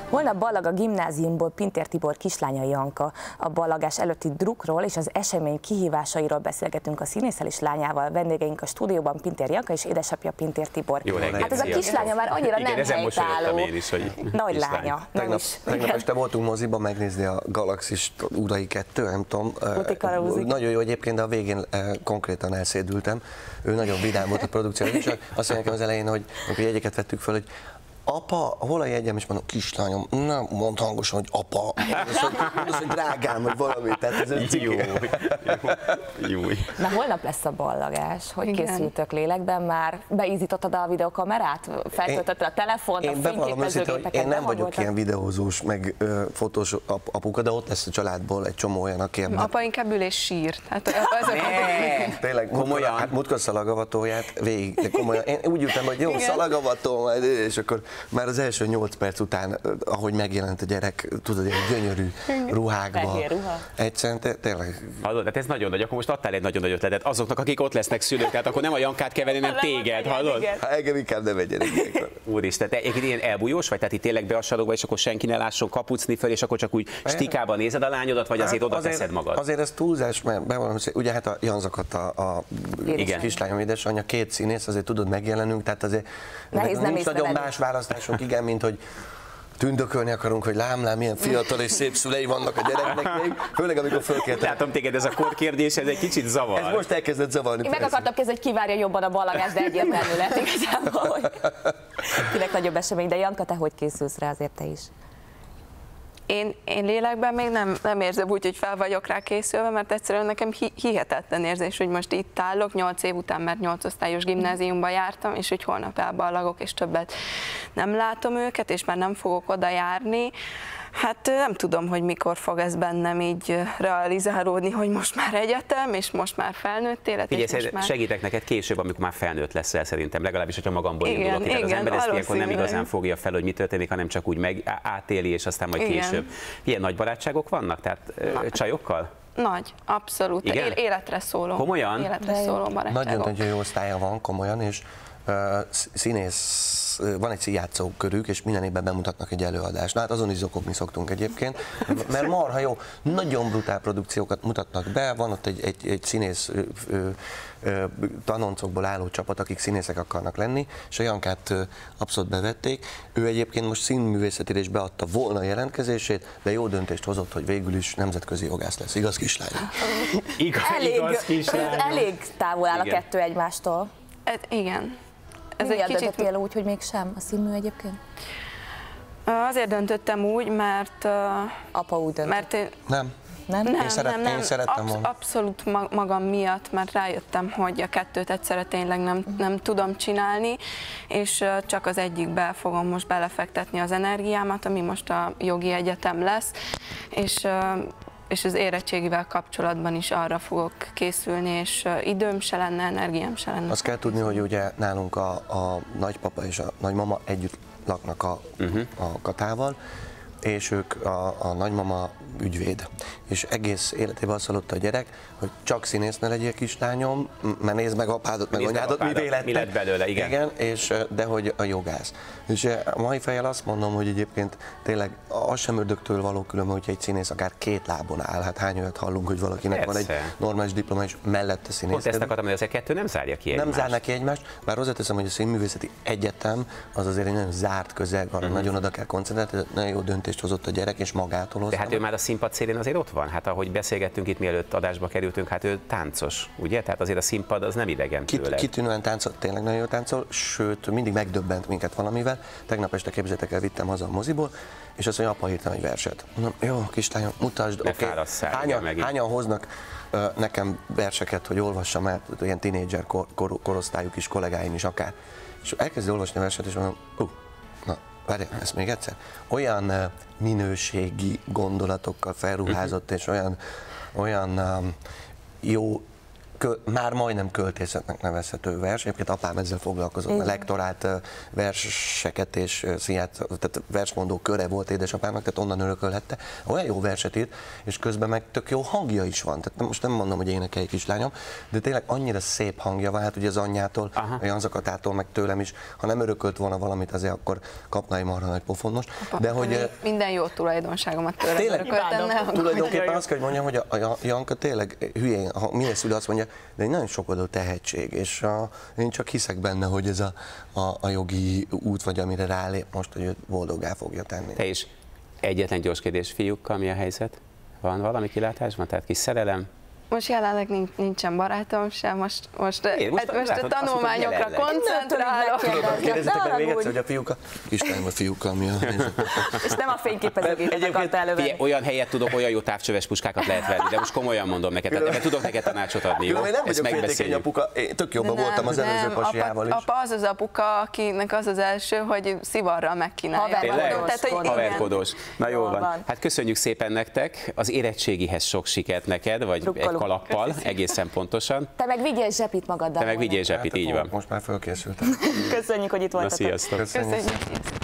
Holnap ballag a gimnáziumból Pintér Tibor kislánya Janka. A ballagás előtti drukról és az esemény kihívásairól beszélgetünk a színésszel és lányával. Vendégeink a stúdióban Pintér Janka és édesapja Pintér Tibor. Jó reggelt, hát ez a kislánya már annyira igen, nem helytálló. én is, hogy nagy lánya. Tegnap este voltunk moziba megnézni a Galaxis Urai 2, nem tudom. Nagyon jó egyébként, de a végén konkrétan elszédültem. Ő nagyon vidám volt a produkció, és azt mondja az elején, hogy amikor jegyeket vettük föl, hogy apa, hol a jegyem? És mondom, kislányom, nem mondd hangosan, hogy apa. Mondod, hogy drágám, vagy valami. Tehát ez jó. Na holnap lesz a ballagás. Hogy készültök lélekben már? Beízítottad a videókamerát? Feltöltötted a telefont, a fényképezőgépeket? Én nem vagyok ilyen videózós, meg fotós apuka, de ott lesz a családból egy csomó olyan, aki ebben. Apa inkább ül és sír. Tényleg, komolyan. Hát múltkor szalagavatóját végig, de komolyan. Én úgy ültem, hogy jó, szalagavató majd, és akkor már az első 8 perc után, ahogy megjelent a gyerek, tudod, egy gyönyörű ruhákba. Fehér ruha. Egyszerűen tényleg. Hallod, hát ez nagyon nagy, akkor most adtál egy nagyon nagy ötletet azoknak, akik ott lesznek szülők, tehát akkor nem a Jankát kell venni, nem téged, hallod? Hát engem inkább ne vegyenek. Úristen, te ilyen elbújós vagy? Tehát itt tényleg be a sarokba, és akkor senki ne lásson kapucni föl, és akkor csak úgy stikában nézed a lányodat, vagy azért oda teszed magad? Azért ez túlzás, mert bevallom, ugye hát a Janzakat, a kislányom édesanyja, 2 színész, azért tudod megjelenünk, tehát azért nincs nagyon más választásunk, igen, mint hogy tündökölni akarunk, hogy lám, milyen fiatal és szép szülei vannak a gyereknek még, főleg amikor fölkértem. Látom téged, ez a korkérdés, ez egy kicsit zavar. Ez most elkezdett zavarni. Én meg akartam kezdeni, hogy kivárja jobban a ballagást, de egyértelmű lett igazából, hogy kinek nagyobb esemény. De Janka, te hogy készülsz rá, azért te is? Én lélekben még nem érzem úgy, hogy fel vagyok rá készülve, mert egyszerűen nekem hihetetlen érzés, hogy most itt állok, 8 év után, mert 8 osztályos gimnáziumba jártam, és hogy holnap elballagok, és többet nem látom őket, és már nem fogok oda járni. Hát nem tudom, hogy mikor fog ez bennem így realizálódni, hogy most már egyetem, és most már felnőtt élet. Figyelj, már... segítek neked később, amikor már felnőtt leszel szerintem, legalábbis, hogyha magamból indulok. Tehát az ember ezt ilyenkor nem igazán fogja fel, hogy mi történik, hanem csak úgy átéli, és aztán majd később. Ilyen nagy barátságok vannak? Tehát csajokkal? Nagy, abszolút. Életre szóló. Komolyan? Életre szóló barátságok. Nagyon jó osztálya van, komolyan, és színész, van egy játszókörük, és minden évben bemutatnak egy előadást. Na hát azon is zokogni szoktunk egyébként, mert marha jó, nagyon brutál produkciókat mutatnak be, van ott egy színész tanoncokból álló csapat, akik színészek akarnak lenni, és a Jankát abszolút bevették. Ő egyébként most színművészetére is beadta volna a jelentkezését, de jó döntést hozott, hogy végül is nemzetközi jogász lesz. Igaz, kislány? Igaz, kislány. Elég távol áll a kettő egymástól. Igen. Ez egy kicsit el úgy, hogy mégsem a színmű egyébként? Azért döntöttem úgy, mert... Apa úgy döntött. Mert én... Nem? Én szerettem volna. Abszolút magam miatt, mert rájöttem, hogy a kettőt egyszerre tényleg nem tudom csinálni, és csak az egyikbe fogom most belefektetni az energiámat, ami most a jogi egyetem lesz, és az érettségivel kapcsolatban is arra fogok készülni, és időm se lenne, energiám se lenne. Azt kell tudni, hogy ugye nálunk a nagypapa és a nagymama együtt laknak a Katával, és ők a nagymama ügyvéd. És egész életében azt hallotta a gyerek, hogy csak színész ne legyél, kislányom, mert nézd meg apádat, meg anyádat, mi lett belőle, igen. De hogy a jogász. És a mai fejjel azt mondom, hogy egyébként tényleg az sem ördögtől való különben, hogyha egy színész akár 2 lábon áll. Hát hány olyat hallunk, hogy valakinek van egy normális diploma, és mellette színész. Pont ezt akartam, hogy az kettő nem zárja ki egymást. Nem zárnak ki egymást, bár hozzáteszem, hogy a színművészeti egyetem az azért egy nagyon zárt közeg, arra nagyon oda kell koncentrálni, nagyon jó döntést hozott a gyerek, és magától hozta. De hát ő már a színpad szélén azért ott van. Hát ahogy beszélgettünk itt, mielőtt adásba kerültünk, hát ő táncos, ugye? Tehát azért a színpad az nem idegen tőle. Kitűnően táncol, tényleg nagyon jó táncol, sőt, mindig megdöbbent minket valamivel. Tegnap este, képzeljétek el, vittem haza a moziból, és azt mondja, apa írtam egy verset. Mondom, jó, kislányom, mutasd, oké. Hányan hoznak nekem verseket, hogy olvassam el, ilyen tínédzser korosztályuk is, kollégáim is akár. És elkezdi olvasni a verset, és mondom, várjál, ezt még egyszer. Olyan minőségi gondolatokkal felruházott, és olyan jó már majdnem költészetnek nevezhető vers. Egyébként apám ezzel foglalkozott, a lektorált verseket és tehát versmondó köre volt édesapámnak, tehát onnan örökölhette. Olyan jó verset írt, és közben meg tök jó hangja is van. Tehát most nem mondom, hogy énekelj kislányom, de tényleg annyira szép hangja van, hát ugye az anyjától, a Janzakatától, meg tőlem is, ha nem örökölt volna valamit, azért akkor kapna egy marha nagy pofon most. De hogy minden jó tulajdonságomat tőle örököltem. Tulajdonképpen azt kell, hogy mondjam, hogy a Janka tényleg hülyén, ha minden szülő azt mondja, de egy nagyon sokoldalú tehetség, és én csak hiszek benne, hogy ez a jogi út, vagy amire rálép most, hogy őt boldoggá fogja tenni. Te is egyetlen gyors kérdés, fiúkkal mi a helyzet? Van valami kilátásban? Tehát kis szerelem? Most jelenleg nincsen barátom sem, most a tanulmányokra koncentrálok. Kérdezzetek meg még egyszer, hogy a fiúkkal, kislányom a fiúkkal mi a helyzet. És nem a fényképezőgépet akarta elővenni. Olyan helyet tudok, olyan jó távcsöves puskákat lehet venni, de most komolyan mondom neked, tehát tudok neked tanácsot adni, jó? Én nem vagyok féltékeny apuka, én tök jobban voltam az előző pasiával is. Apa az az apuka, akinek az az első, hogy szivarral megkínálja. Haverkodós. Na jól van. Hát köszönjük szépen nektek, az érettségihez sok sikert neked, vagy egy kalappal, egészen pontosan. Te meg vigyél zsepit magaddal. Te meg vigyél zsepit, így van. Most már fölkészültem. Köszönjük, hogy itt voltatok. Na, sziasztok. Köszönjük.